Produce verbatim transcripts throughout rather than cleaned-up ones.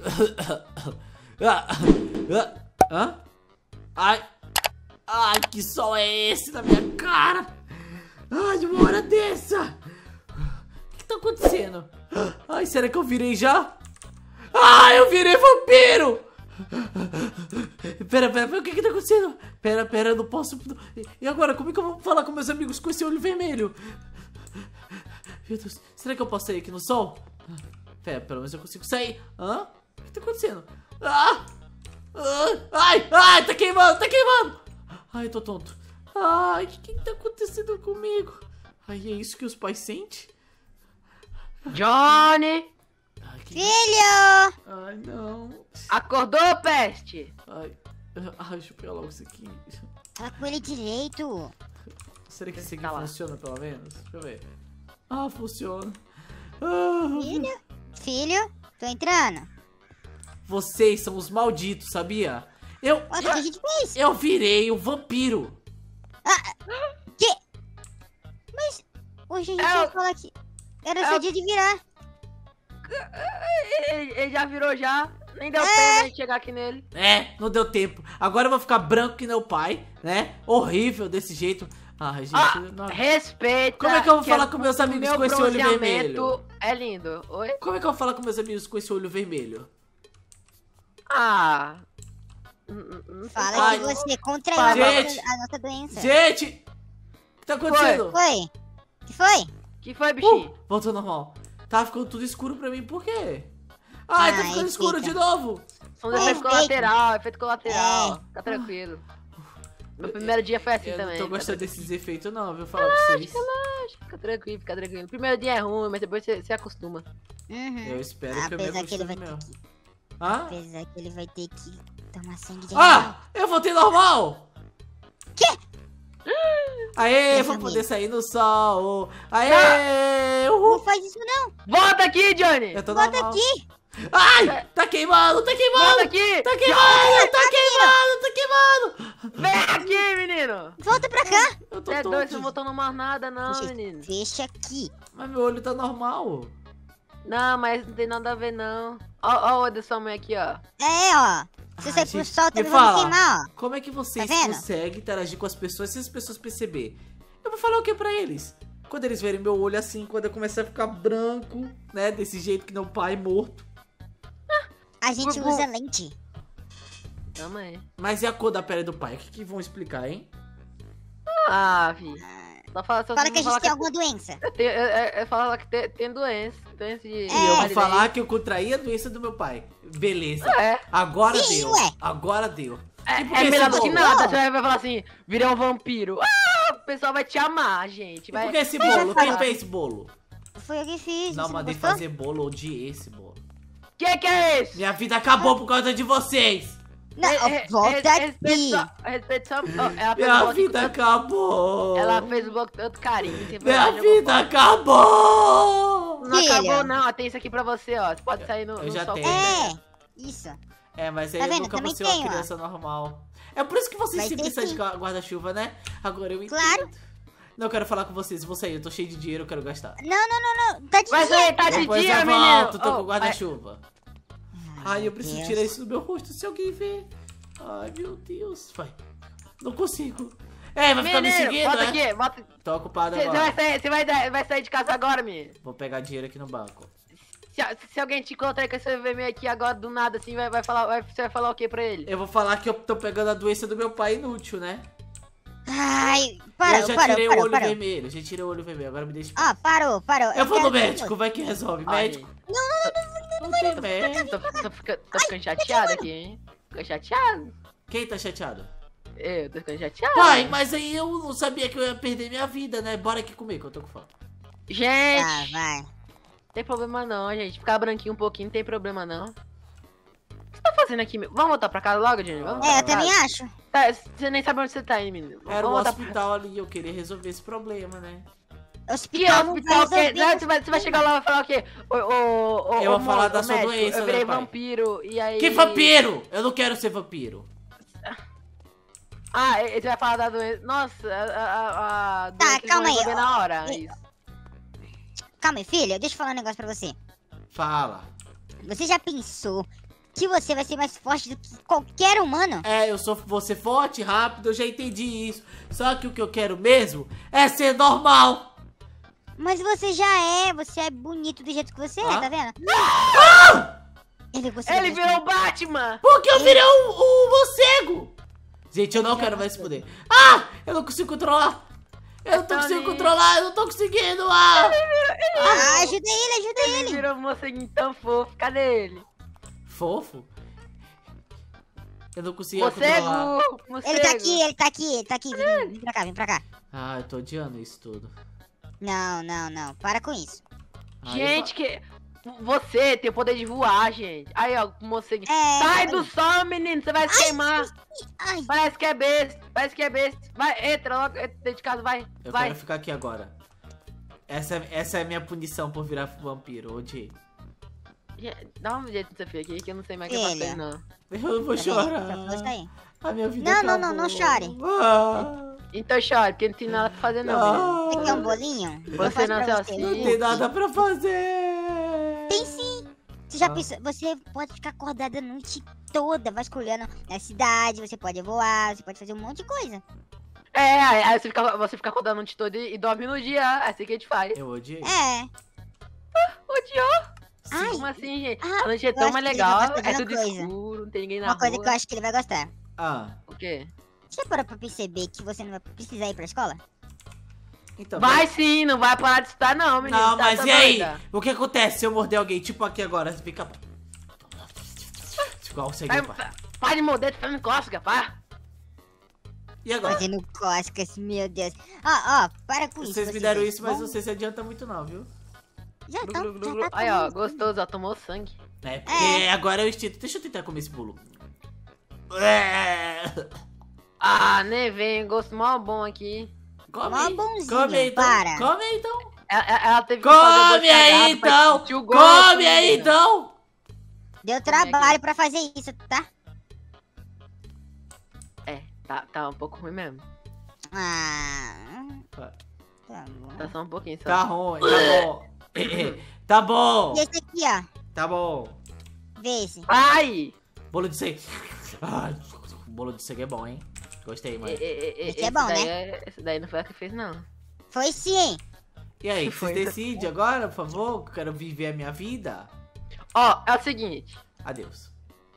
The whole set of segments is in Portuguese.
Hã? Ai. Ai, que sol é esse na minha cara? Ai, uma hora dessa. O que tá acontecendo? Ai, será que eu virei já? Ai, eu virei vampiro. Pera, pera, pera, o que que tá acontecendo? Pera, pera, eu não posso... E agora, como é que eu vou falar com meus amigos com esse olho vermelho? Meu Deus, será que eu posso sair aqui no sol? Pera, pelo menos eu consigo sair. Hã? O que tá acontecendo? Ah! Ah! Ai, ai, tá queimando, tá queimando. Ai, tô tonto. Ai, o que que tá acontecendo comigo? Ai, é isso que os pais sentem? Johnny! Ai, que... Filho! Ai, não. Acordou, peste? Ai, ai, deixa eu pegar logo isso aqui. Fala com ele direito. Será que esse aqui Tá lá. funciona pelo menos? Deixa eu ver. Ah, funciona. Ah, Filho? Filho? Tô entrando. vocês são os malditos, sabia? Eu, Olha o que a gente fez. eu virei o vampiro. Que? Mas hoje a gente É ia o- falar que era é seu o- dia de virar. Ele, ele já virou já. Nem deu É. tempo de chegar aqui nele. É, não deu tempo. Agora eu vou ficar branco que nem o pai, né? Horrível desse jeito. Ai, gente, Ah, não... respeita. Como é que eu vou falar é- com meus o amigos meu com esse olho bronzeamento vermelho? É lindo. Oi? Como é que eu vou falar com meus amigos com esse olho vermelho? Ah. N- n- não Fala Ai. que você contraiu Fala. a Gente. nossa, a nossa doença. Gente! O que tá acontecendo? Foi? Que foi? Que foi, bichinho? Uh, voltou ao normal. Tá ficando tudo escuro pra mim, por quê? Ai, tá Ai, ficando escuro fica. de novo. São É, efeito efeito. colateral, efeito colateral. É. Fica tranquilo. Meu primeiro dia foi assim Eu também. não tô fica gostando tranquilo. desses efeitos não, viu? Falar pra vocês. Fica tranquilo, fica tranquilo. O primeiro dia é ruim, mas depois você, você acostuma. Uhum. Eu espero que eu me Apesar que ele acostume vai ter mesmo. que. Hã? Apesar que ele vai ter que tomar sangue de animal. Ah! Eu voltei normal! Quê? Aê, Essa vou amiga. poder sair no sol! Aê! Uhul! Não faz isso não. Volta aqui, Johnny! Eu tô Volta normal. aqui. Ai! Tá queimando, tá Volta queimando! aqui! Tá queimando, tá queimando, tá queimando! Vem aqui, menino! Volta pra cá. Eu tô Você é doido, você tonto. não voltou no mais nada, não, Fecha- menino. Fecha aqui. Mas meu olho tá normal. Não, mas não tem nada a ver, não. Ó, ó o olho da sua mãe aqui, ó. É, ó. Se Ai, sair pro gente, sol, me também vai me fala. queimar, ó. Como é que vocês Tá vendo? conseguem interagir com as pessoas se as pessoas perceberem? Eu vou falar o que pra eles? Quando eles verem meu olho assim, quando eu começar a ficar branco, né? Desse jeito que não pai morto. A gente Gugu. usa lente. Calma aí. Mas e a cor da pele do pai? O que, que vão explicar, hein? Ah, fi. Só fala, só Fala que a fala gente tem alguma doença. Eu, tenho, eu, eu, eu falo lá que tem, tem doença. Doença de. E É. eu vou Validez. falar que eu contraí a doença do meu pai. Beleza. É, Agora Sim, deu. ué. Agora deu. é, E por é que melhor esse do que bolo? nada. Não. Você vai falar assim, virei um vampiro. Ah, o pessoal vai te amar, gente. E Vai... por que esse Mas já bolo? Quem falou. fez esse bolo? Foi eu que fiz. Não, você mandei gostou? fazer bolo, odiei esse bolo. Que que é isso? Minha vida acabou por causa de vocês. Não, Re- ó, re- volta re- aqui. Respeite só. Respeite só. ó, ela fez o Minha bolo aqui com vida tanto- acabou. Ela fez o bolo com tanto carinho. Você foi Minha lá, jogou vida fora. acabou. Não Filha. acabou, não. Tem isso aqui pra você, ó. Você pode sair no, Eu no já sol. tenho. É, isso. É, mas aí Tá eu vendo? nunca vou Também ser uma tem, ó. criança normal. É por isso que vocês Vai sempre ter precisam de sim. gua- guarda-chuva, né? Agora eu entendo. Claro. Não, eu quero falar com vocês. Vou sair, eu tô cheio de dinheiro, eu quero gastar. Não, não, não, não. Tá de Vai dia. sair, tá de Depois dia, eu menino. volto, tô Ó, com guarda-chuva. Ai, eu meu preciso Deus. tirar isso do meu rosto se alguém ver. Ai, meu Deus. Vai. Não consigo. É, vai ficar me Menino, seguindo, volta né? aqui, volta. Tô ocupado Você agora. vai sair, você vai, dar- vai sair de casa agora, menino. Vou pegar dinheiro aqui no banco. Se, se alguém te encontrar aí com esse vermelho aqui agora do nada, assim, vai, vai falar, vai, você vai falar o que pra ele? Eu vou falar que eu tô pegando a doença do meu pai inútil, né? Ai, parou, eu já parou, tirei o parou, olho parou. vermelho, já tirei o olho vermelho, agora me deixa. Ó, parou, parou. eu vou quero no que médico, vai que resolve. Ai, Médico. Não, não, Não tem médico. Tô, tô, fica- tô ficando chateado aqui, hein? Fica chateado? Quem tá chateado? Eu tô ficando chateado. Pai, mas aí eu não sabia que eu ia perder minha vida, né? Bora aqui comigo, eu tô com fome. Gente, Ah, vai. não tem problema não, gente. Ficar branquinho um pouquinho não tem problema não. O que você tá fazendo aqui, meu? Vamos voltar pra casa logo, Jenny? Vamos É, eu voltar pra também casa? acho. Tá, você nem sabe onde você tá, hein, menino? Era Vamos um voltar pra- hospital ali, eu queria resolver esse problema, né? Que Hospital não vai hospital que é? resolver. Não, você, vai, você vai chegar lá e vai falar o quê? O, o, o, Eu vou o falar mo- da o sua médico, doença, eu virei né, pai? vampiro, e aí... Que vampiro? Eu não quero ser vampiro. Ah, ele vai falar da doença. Nossa, a, a, a Tá, doença eles calma vão aí, resolver ó. na hora. E- Isso. Calma aí, filha, deixa eu falar um negócio pra você. Fala. Você já pensou que você vai ser mais forte do que qualquer humano. É, eu sou você forte, rápido, eu já entendi isso. Só que o que eu quero mesmo é ser normal. Mas você já é, você é bonito do jeito que você Ah? é, tá vendo? Ele, conseguiu Ele virou o Batman! Porque eu virei um, um morcego. Gente, eu não quero mais esse poder. Ah, eu não consigo controlar. Eu não tô conseguindo Tony. controlar, eu não tô conseguindo. Ah, Ah, ajuda ele, ajuda Ele ele. virou um morceguinho tão fofo. Cadê ele? fofo. Eu não consigo controlar. Morcego! Morcego! Ele tá aqui, ele tá aqui, ele tá aqui. Vem, vem pra cá, vem pra cá. Ah, eu tô odiando isso tudo. Não, não, não. Para com isso. Aí Gente, que... Você tem o poder de voar, gente. Aí, ó, o morcego. É. Sai do sol, menino! Você vai se queimar! Ai, Parece que é besta! Parece que é besta! Vai, entra logo entra dentro de casa, vai! Eu vai! quero ficar aqui agora. Essa, é- essa é a minha punição por virar vampiro, odiei. Gente, dá um jeito nessa filha aqui que eu não sei mais o que eu Filha. faço, não. Eu não vou peraí, chorar. só força aí. A minha vida Não, não, acabou. não, não chore. Ah, Então chore, porque não tem nada pra fazer, não, menino. Você quer um bolinho? Eu Você faço não pra é você. assim. não tem nada pra fazer. Tem sim. Você já Ah. pensou? Você pode ficar acordada a noite toda vasculhando na cidade, você pode voar, você pode fazer um monte de coisa. É, aí aí você fica, você fica acordando a noite toda e, e dorme no dia. É assim que a gente faz. Eu odiei. É. Odiou? Ai, Como assim, gente? ah, A noite é eu tão acho mais que ele vai legal, gostar de é uma tudo coisa. escuro, não tem ninguém na uma coisa rua. que eu acho que ele vai gostar. Ah, O quê? Você já parou pra perceber que você não vai precisar ir pra escola? então. Vai sim, não vai parar de estudar não, menino. Não, tá, mas tá e aí? doida? O que acontece se eu morder alguém? Tipo aqui agora, você fica. Igual você Vai, pá. vai, para de morder, tu fazendo cócega, pá. E agora? Fazendo cócegas, meu Deus. Ó, ó, para com isso. Vocês me deram dois. isso, mas Vamos- não se adianta muito não, viu? Já, Glu, tá, glu, glu, já glu. tá Aí, ó, comendo. gostoso, ó, tomou sangue. É, porque agora é o instinto. Deixa eu tentar comer esse bolo. É. Ah, nem vem, gosto mó bom aqui. Come Mó aí. bonzinho, Come aí, então. para. Come aí, então. Ela, ela- ela teve que fazer o gosto Come aí, cagado pra então. sentir o gosto, Come aí, menina. então. Deu aqui. trabalho pra fazer isso, tá? É, tá, tá um pouco ruim mesmo. Ah. Tá bom. Tá só um pouquinho só. Tá ruim, tá bom. Tá bom. E esse aqui, ó. Tá bom. Vê esse. Ai! Bolo de sangue. Ai, bolo de sangue é bom, hein? Gostei, E- mano. e- e- Esse é esse bom, daí né? é- Esse daí não foi ela que fez, não. Foi sim. E aí, Foi. vocês decidem agora, por favor? Que eu quero viver a minha vida. Ó, é o seguinte. Adeus.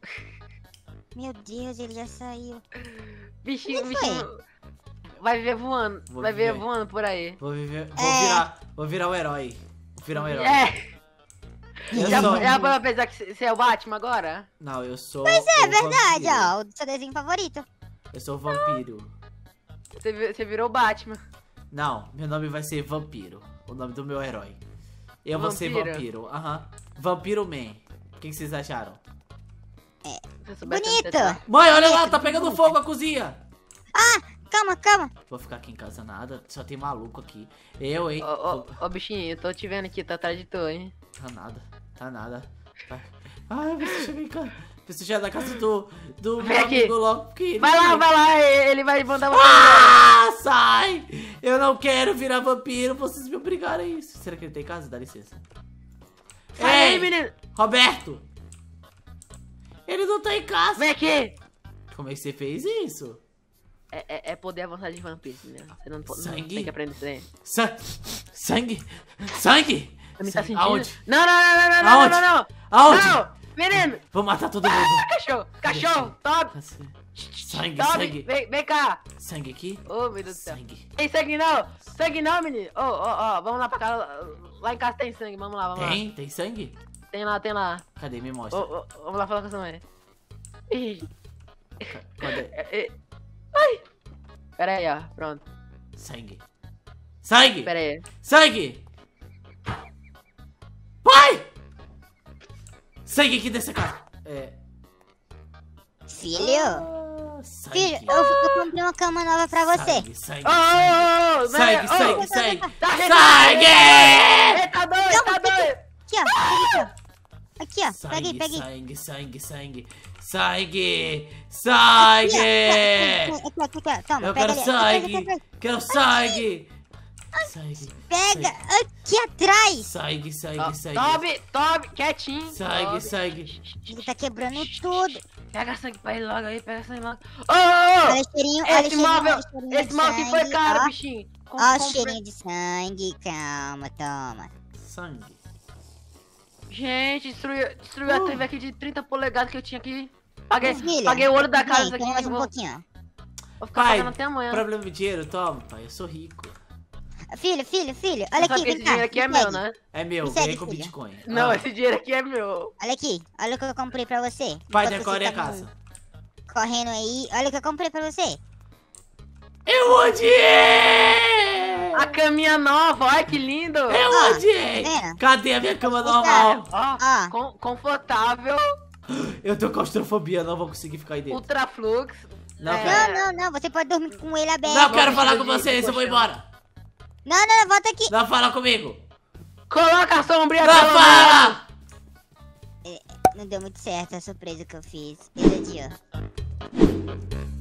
Meu Deus, ele já saiu. Bichinho, Como é que foi? bichinho. Vai ver voando. Vou vai ver viver. voando por aí. Vou viver. Vou É. virar. Vou virar um herói. Vou virar um herói. É! Eu Já, sou. já pra pensar que você é o Batman agora? Não, eu sou. Pois é, o verdade, vampiro. ó. O seu desenho favorito. Eu sou o vampiro. Você, vi- você virou o Batman. Não, meu nome vai ser Vampiro. O nome do meu herói. Eu vou ser Vampiro? vampiro. Aham. Vampiro Man. O que que vocês acharam? Se eu soubesse Bonito. onde você tá. Mãe, olha lá, Bonito, tá pegando bonito. fogo a cozinha. Calma, calma. Vou ficar aqui em casa nada, só tem maluco aqui. Eu, hein? Ô, ô, ô, bichinho, eu tô te vendo aqui, tá atrás de tu, hein? Tá nada, tá nada. Tá. Ai, você chega em casa. Você chega na casa do, do Vem meu aqui. amigo logo. Porque Vai lá, vai lá, ele vai mandar você. Ah, sai! Eu não quero virar vampiro, vocês me obrigaram a isso. Será que ele tem casa? Dá licença. Sai aí, Ei, menino! Roberto! Ele não tá em casa. Vem aqui! Como é que você fez isso? É, é, é poder avançar de vampiro, né? Você não, pode- não Sangue? tem que aprender isso aí. Sa sangue! Sangue! Você me tá Sangue. sentindo? Aonde? Não, não, não, não, não, não, Aonde? não, não, não! Aonde? Não! Menino! Vou matar todo mundo. Cachorro! Cachorro! Top! Sangue, Top! sangue. Vem, vem cá! Sangue aqui? Ô, meu Deus do céu! Sangue. Tem sangue não! Sangue não, menino! Ô, ó, ó, vamos lá pra casa. Lá em casa tem sangue, vamos lá, vamos Tem? Tem sangue? lá. Tem lá, tem lá. Cadê? Me Ô, mostra. ô, vamos lá falar com a sua mãe. Ih, Cadê? é, é. Ai! Pera aí, ó, pronto. Sangue. Sangue! Pera aí. Sangue! Pai! Sangue aqui dessa casa. É. Filho. Ah, sangue. Filho, eu, eu comprei uma cama nova pra você. Sangue, sangue, Ô, ô, ô, ô, sangue, ô, sangue, ô, sangue. tá Sangue! Ele tá doido, tá doido! Aqui, ó. Pega aqui, ó. Aqui, ó. Sangue, Peguei, peguei. sangue, sangue, sangue. Sangue! Sangue! Aqui, aqui, aqui, ó. Toma, Eu pega quero ali. sangue! Pega, pega, Quero sangue! Sangue! pega. sangue. aqui atrás. Sangue, sangue, Ó, sangue. Toby, Toby, quietinho. Sangue, Toby. sangue. Ele tá quebrando tudo. Pega sangue pra ele logo aí, pega sangue logo. Ô, ô, Olha o cheirinho, ô! olha o Esse cheirinho, móvel, olha o cheirinho esse de móvel aqui foi sangue, caro, ó. bichinho. Com- Ó o comprei- cheirinho de sangue. Calma, toma. Sangue. Gente, destruiu, destruiu a Uh. T V aqui de trinta polegadas que eu tinha aqui. Paguei, Filha, paguei o olho da casa vem, aqui. toma mais um vou, pouquinho. vou ficar Pai, pagando até amanhã. problema de dinheiro? Toma, pai, eu sou rico. Filho, filho, filho, olha Sabe aqui, que vem esse cá. dinheiro aqui é me meu, segue. né? É meu, Me segue, ganhei com filha. Bitcoin. Não, Ah, esse dinheiro aqui é meu. Olha aqui, olha o que eu comprei pra você. Pai, Enquanto decore você a tá casa. correndo aí, olha o que eu comprei pra você. Eu odiei! A caminha nova, olha que lindo. Eu Ó, odiei! tá vendo? Cadê a minha cama Tá. normal? Ó, Ó. con- confortável, Eu tô com claustrofobia, não vou conseguir ficar aí dentro. ultraflux. Não, é, cara. Não, não, não, você pode dormir com ele aberto. Não quero vou falar vestir com de- vocês, de eu vou colchão. embora. Não, não, não, volta aqui. Não fala comigo. Coloca a sombrinha Não pelo menos. fala! Não deu muito certo a surpresa que eu fiz. Esse aqui, ó.